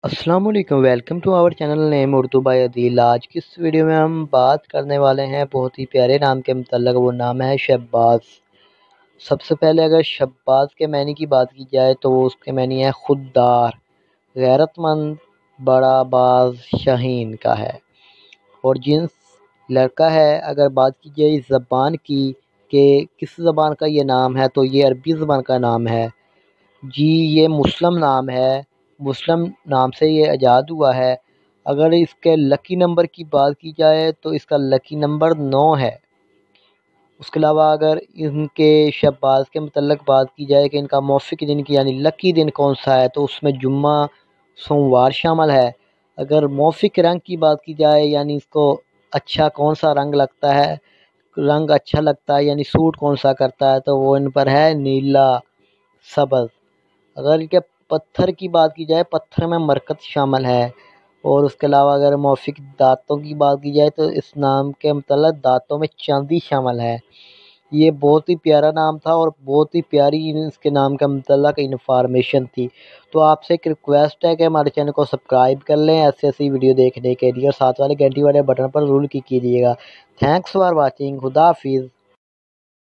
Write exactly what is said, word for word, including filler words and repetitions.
السلام علیکم، welcome to our channel name Urdu by Adeel. آج کی اس ویڈیو میں ہم بات کرنے والے ہیں بہت ہی پیارے نام کے متعلق۔ وہ نام ہے شہباز۔ سب سے پہلے اگر شہباز کے معنی کی بات کی جائے تو اس کے معنی ہے خوددار، غیرت مند، بڑا باز، شاہین کا ہے۔ اور جنس لڑکا ہے۔ اگر بات کی جائے زبان کی کہ کس زبان کا یہ نام ہے تو یہ عربی زبان کا نام ہے جی۔ یہ مسلم نام ہے، مسلم نام سے یہ ایجاد ہوا ہے۔ اگر اس کے لکی نمبر کی بات کی جائے تو اس کا لکی نمبر نو ہے۔ اس کے علاوہ اگر ان کے شہباز کے متعلق بات کی جائے کہ ان کا موافق دن کی یعنی لکی دن کون سا ہے تو اس میں جمعہ، سوموار شامل ہے۔ اگر موافق رنگ کی بات کی جائے یعنی اس کو اچھا کون سا رنگ لگتا ہے، رنگ اچھا لگتا ہے یعنی سوٹ کون سا کرتا ہے تو وہ ان پر ہے نیلا، سبز۔ اگر ان کے پتھر کی بات کی جائے، پتھر میں مرکز شامل ہے۔ اور اس کے علاوہ اگر موافق دانتوں کی بات کی جائے تو اس نام کے متعلق دانتوں میں چاندی شامل ہے۔ یہ بہت ہی پیارا نام تھا اور بہت ہی پیاری اس کے نام کا متعلق انفارمیشن تھی۔ تو آپ سے ایک ریکویسٹ ہے کہ ہمارے چینل کو سبسکرائب کر لیں ایسی ایسی ویڈیو دیکھنے کے لیے، اور ساتھ والے گھنٹی والے بٹن پر ضرور کلک کیجیے گا۔ Thanks for watching. خدا حافظ۔